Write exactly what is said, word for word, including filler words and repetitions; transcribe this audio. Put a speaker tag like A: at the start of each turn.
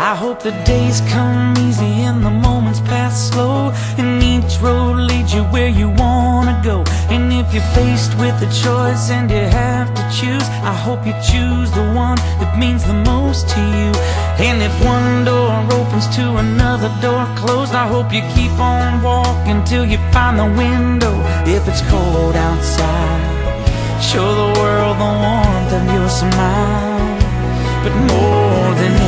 A: I hope the days come easy and the moments pass slow, and each road leads you where you wanna go. And if you're faced with a choice and you have to choose, I hope you choose the one that means the most to you. And if one door opens to another door closed, I hope you keep on walking till you find the window. If it's cold outside, show the world the warmth of your smile. But more than